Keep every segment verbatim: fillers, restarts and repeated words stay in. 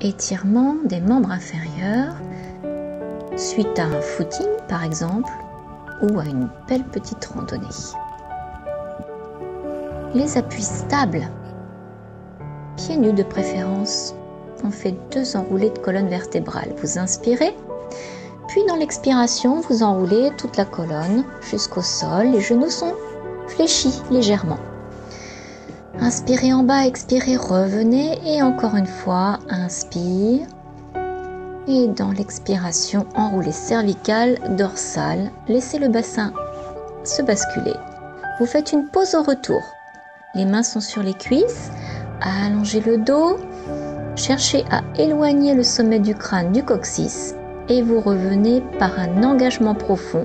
étirement des membres inférieurs suite à un footing par exemple ou à une belle petite randonnée. Les appuis stables, pieds nus de préférence. On fait deux enroulés de colonne vertébrale. Vous inspirez, puis dans l'expiration, vous enroulez toute la colonne jusqu'au sol. Les genoux sont fléchis légèrement. Inspirez en bas, expirez, revenez et encore une fois, inspire. Et dans l'expiration, enroulez cervicale, dorsale. Laissez le bassin se basculer. Vous faites une pause au retour. Les mains sont sur les cuisses. Allongez le dos. Cherchez à éloigner le sommet du crâne du coccyx et vous revenez par un engagement profond.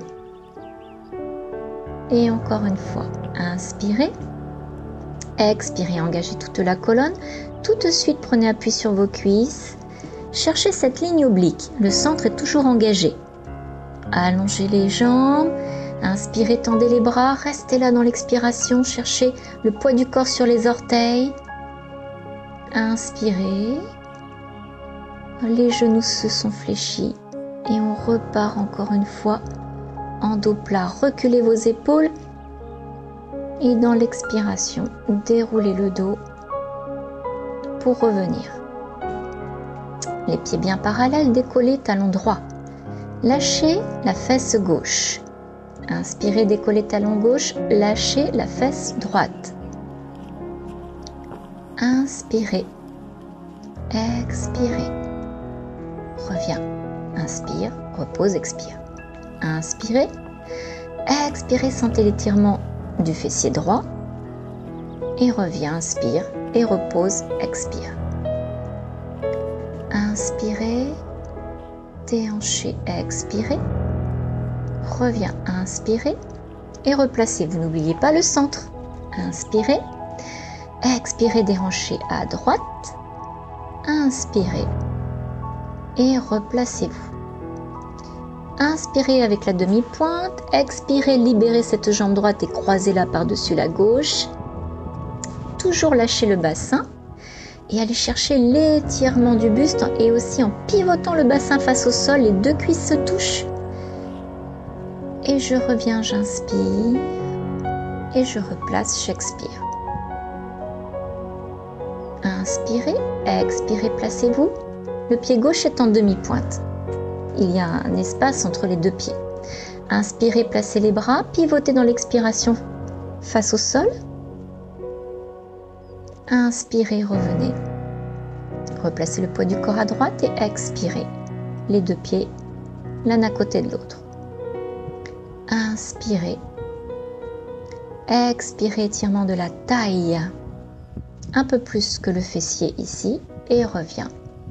Et encore une fois, inspirez, expirez, engagez toute la colonne. Tout de suite, prenez appui sur vos cuisses. Cherchez cette ligne oblique, le centre est toujours engagé. Allongez les jambes, inspirez, tendez les bras, restez là dans l'expiration, cherchez le poids du corps sur les orteils. Inspirez, les genoux se sont fléchis et on repart encore une fois en dos plat. Reculez vos épaules et dans l'expiration, déroulez le dos pour revenir. Les pieds bien parallèles, décollez, talon droit. Lâchez la fesse gauche. Inspirez, décollez talon gauche, lâchez la fesse droite. Inspirez, expirez, reviens, inspire, repose, expire. Inspirez, expirez, sentez l'étirement du fessier droit et reviens, inspire et repose, expire. Inspirez, déhanchez, expirez, reviens, inspirez et replacez. Vous n'oubliez pas le centre. Inspirez. Expirez, déhanchez à droite. Inspirez et replacez-vous. Inspirez avec la demi-pointe. Expirez, libérez cette jambe droite et croisez-la par-dessus la gauche. Toujours lâchez le bassin et allez chercher l'étirement du buste et aussi en pivotant le bassin face au sol, les deux cuisses se touchent. Et je reviens, j'inspire et je replace, j'expire. Inspirez, expirez, placez-vous. Le pied gauche est en demi-pointe. Il y a un espace entre les deux pieds. Inspirez, placez les bras, pivotez dans l'expiration face au sol. Inspirez, revenez. Replacez le poids du corps à droite et expirez. Les deux pieds l'un à côté de l'autre. Inspirez. Expirez, étirement de la taille. Un peu plus que le fessier ici et reviens.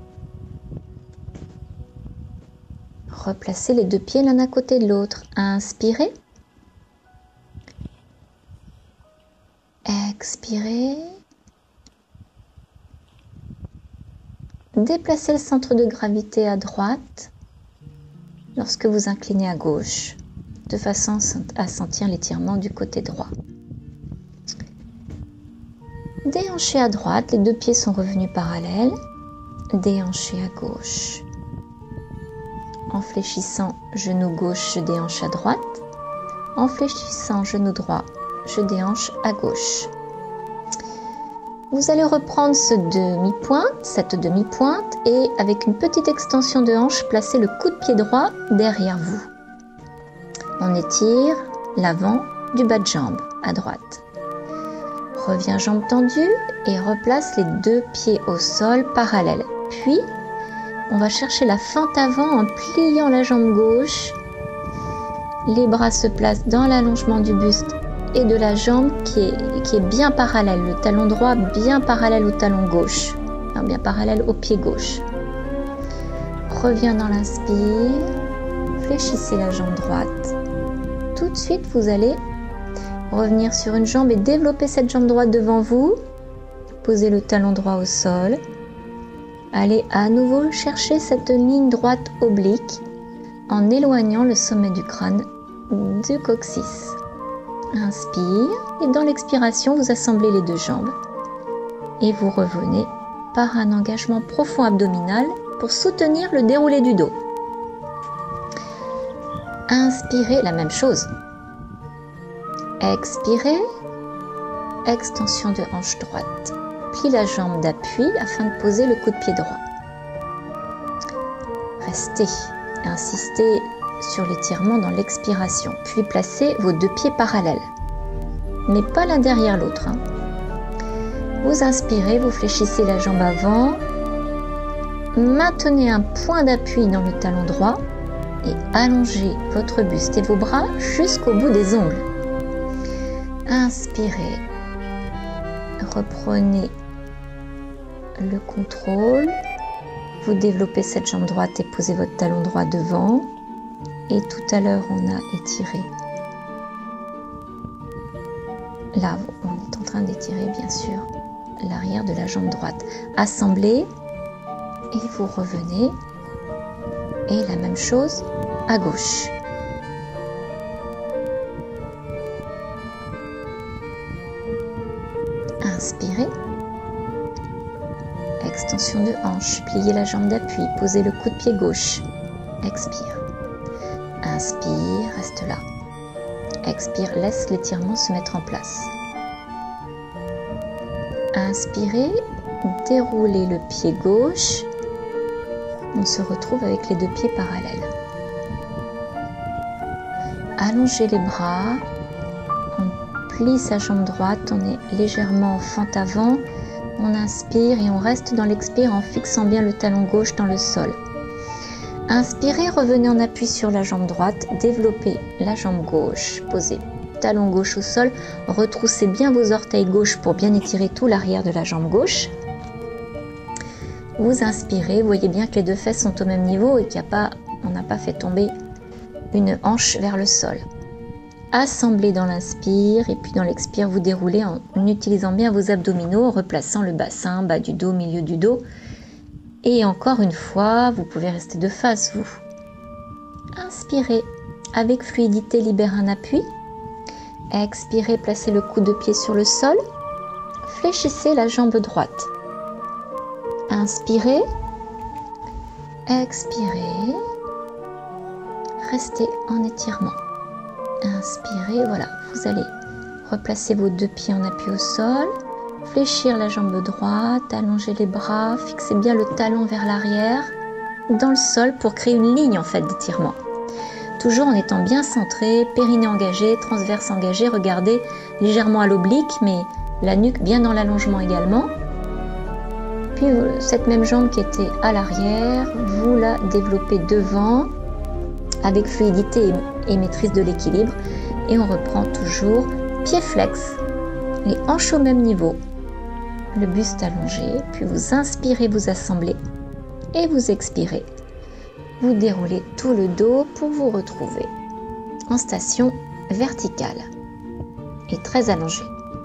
Replacez les deux pieds l'un à côté de l'autre. Inspirez. Expirez. Déplacez le centre de gravité à droite lorsque vous inclinez à gauche, de façon à sentir l'étirement du côté droit. Déhanchez à droite, les deux pieds sont revenus parallèles. Déhanchez à gauche. En fléchissant genou gauche, je déhanche à droite. En fléchissant genou droit, je déhanche à gauche. Vous allez reprendre ce demi-pointe, cette demi-pointe et avec une petite extension de hanche, placez le coude pied droit derrière vous. On étire l'avant du bas de jambe à droite. Reviens jambes tendues et replace les deux pieds au sol parallèles. Puis, on va chercher la fente avant en pliant la jambe gauche. Les bras se placent dans l'allongement du buste et de la jambe qui est, qui est bien parallèle. Le talon droit bien parallèle au talon gauche, enfin, bien parallèle au pied gauche. Reviens dans l'inspire. Fléchissez la jambe droite. Tout de suite, vous allez revenir sur une jambe et développer cette jambe droite devant vous. Posez le talon droit au sol. Allez à nouveau chercher cette ligne droite oblique en éloignant le sommet du crâne du coccyx. Inspire et dans l'expiration, vous assemblez les deux jambes et vous revenez par un engagement profond abdominal pour soutenir le déroulé du dos. Inspirez, la même chose. Expirez, extension de hanche droite. Plie la jambe d'appui afin de poser le coup de pied droit. Restez, insistez sur l'étirement dans l'expiration, puis placez vos deux pieds parallèles, mais pas l'un derrière l'autre. Hein. Vous inspirez, vous fléchissez la jambe avant, maintenez un point d'appui dans le talon droit et allongez votre buste et vos bras jusqu'au bout des ongles. Inspirez, reprenez le contrôle, vous développez cette jambe droite et posez votre talon droit devant. Et tout à l'heure, on a étiré. Là, on est en train d'étirer, bien sûr, l'arrière de la jambe droite. Assemblez et vous revenez. Et la même chose à gauche. Inspirez. Extension de hanche. Pliez la jambe d'appui. Posez le coup de pied gauche. Expire. Inspire, reste là. Expire, laisse l'étirement se mettre en place. Inspirez, déroulez le pied gauche. On se retrouve avec les deux pieds parallèles. Allongez les bras. On plie sa jambe droite. On est légèrement en fente avant. On inspire et on reste dans l'expire en fixant bien le talon gauche dans le sol. Inspirez, revenez en appui sur la jambe droite, développez la jambe gauche, posez talon gauche au sol, retroussez bien vos orteils gauches pour bien étirer tout l'arrière de la jambe gauche. Vous inspirez, vous voyez bien que les deux fesses sont au même niveau et qu'il n'y a pas, on n'a pas fait tomber une hanche vers le sol. Assemblez dans l'inspire et puis dans l'expire, vous déroulez en utilisant bien vos abdominaux, en replaçant le bassin, bas du dos, milieu du dos. Et encore une fois, vous pouvez rester de face, vous. Inspirez. Avec fluidité, libérez un appui. Expirez, placez le coude de pied sur le sol. Fléchissez la jambe droite. Inspirez. Expirez. Restez en étirement. Inspirez, voilà. Vous allez replacer vos deux pieds en appui au sol. Fléchir la jambe droite, allonger les bras, fixer bien le talon vers l'arrière, dans le sol pour créer une ligne en fait d'étirement. Toujours en étant bien centré, périnée engagé, transverse engagé, regardez légèrement à l'oblique, mais la nuque bien dans l'allongement également. Puis cette même jambe qui était à l'arrière, vous la développez devant, avec fluidité et maîtrise de l'équilibre. Et on reprend toujours pied flex, les hanches au même niveau. Le buste allongé, puis vous inspirez, vous assemblez et vous expirez. Vous déroulez tout le dos pour vous retrouver en station verticale et très allongée.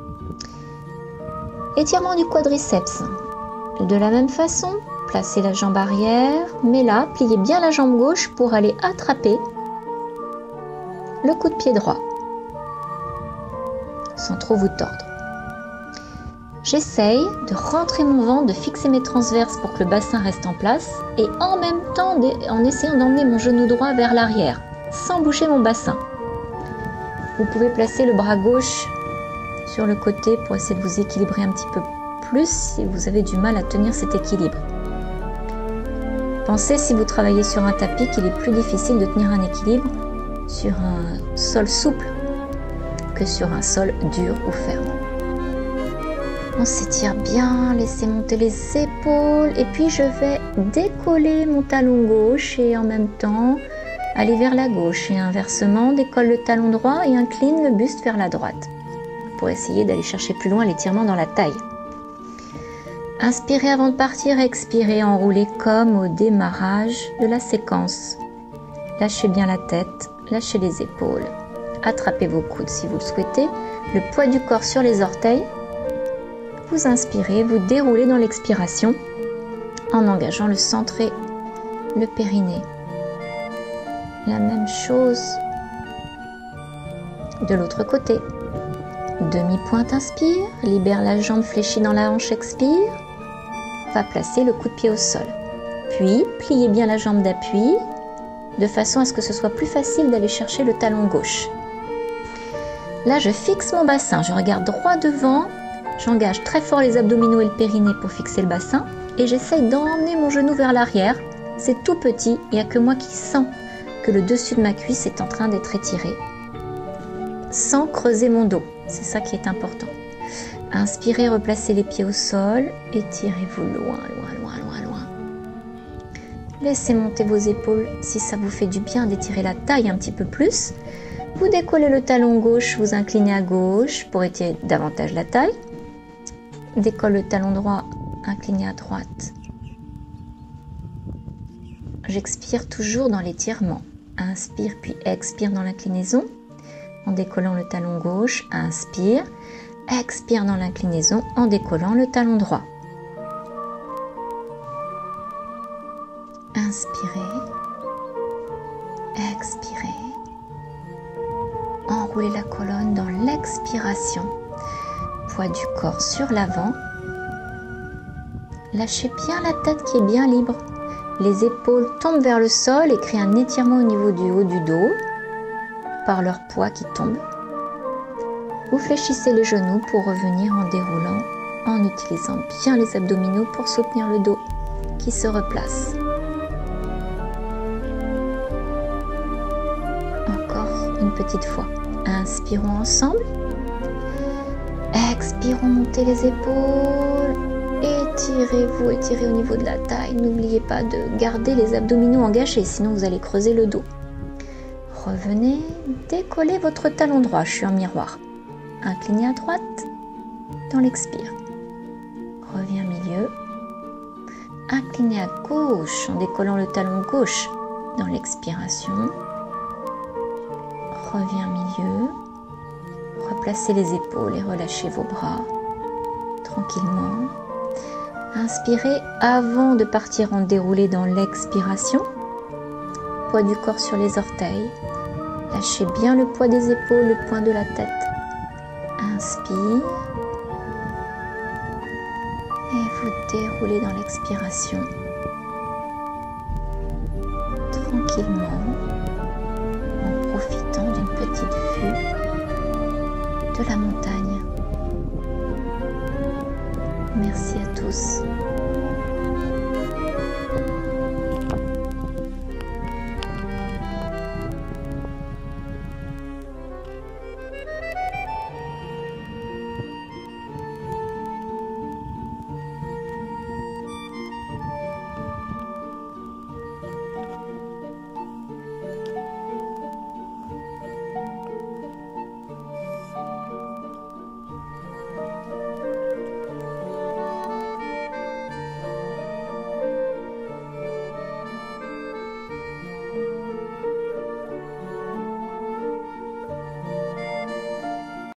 Étirement du quadriceps. De la même façon, placez la jambe arrière, mais là, pliez bien la jambe gauche pour aller attraper le coup de pied droit sans trop vous tordre. J'essaye de rentrer mon ventre, de fixer mes transverses pour que le bassin reste en place et en même temps en essayant d'emmener mon genou droit vers l'arrière sans bouger mon bassin. Vous pouvez placer le bras gauche sur le côté pour essayer de vous équilibrer un petit peu plus si vous avez du mal à tenir cet équilibre. Pensez, si vous travaillez sur un tapis, qu'il est plus difficile de tenir un équilibre sur un sol souple que sur un sol dur ou ferme. On s'étire bien, laissez monter les épaules et puis je vais décoller mon talon gauche et en même temps aller vers la gauche et inversement décolle le talon droit et incline le buste vers la droite pour essayer d'aller chercher plus loin l'étirement dans la taille. Inspirez avant de partir, expirez, enroulez comme au démarrage de la séquence. Lâchez bien la tête, lâchez les épaules, attrapez vos coudes si vous le souhaitez, le poids du corps sur les orteils. Vous inspirez, vous déroulez dans l'expiration en engageant le centre et le périnée. La même chose de l'autre côté. Demi-pointe, inspire, libère la jambe fléchie dans la hanche, expire. va placer le coup de pied au sol. Puis, pliez bien la jambe d'appui, de façon à ce que ce soit plus facile d'aller chercher le talon gauche. Là, je fixe mon bassin, je regarde droit devant, j'engage très fort les abdominaux et le périnée pour fixer le bassin, et j'essaye d'emmener mon genou vers l'arrière. C'est tout petit, il n'y a que moi qui sens que le dessus de ma cuisse est en train d'être étiré, sans creuser mon dos. C'est ça qui est important. Inspirez, replacez les pieds au sol, étirez-vous loin, loin, loin, loin, loin. Laissez monter vos épaules si ça vous fait du bien d'étirer la taille un petit peu plus. Vous décollez le talon gauche, vous inclinez à gauche pour étirer davantage la taille. Décolle le talon droit, incliné à droite. J'expire toujours dans l'étirement. Inspire puis expire dans l'inclinaison. En décollant le talon gauche, inspire. Expire dans l'inclinaison en décollant le talon droit. Inspirez. Expirez. Enroulez la colonne dans l'expiration. Poids du corps sur l'avant. Lâchez bien la tête qui est bien libre. Les épaules tombent vers le sol et créent un étirement au niveau du haut du dos par leur poids qui tombe. Vous fléchissez les genoux pour revenir en déroulant, en utilisant bien les abdominaux pour soutenir le dos qui se replace. Encore une petite fois. Inspirons ensemble. Expirons, montez les épaules. Étirez-vous, étirez au niveau de la taille. N'oubliez pas de garder les abdominaux engagés, sinon vous allez creuser le dos. Revenez, décollez votre talon droit. Je suis en miroir. Inclinez à droite dans l'expire. Reviens milieu. Inclinez à gauche en décollant le talon gauche dans l'expiration. Reviens milieu. Replacez les épaules et relâchez vos bras tranquillement. Inspirez avant de partir en déroulé dans l'expiration. Poids du corps sur les orteils. Lâchez bien le poids des épaules, le point de la tête. Inspire. Et vous déroulez dans l'expiration. Tranquillement, en profitant d'une petite vue de la montagne.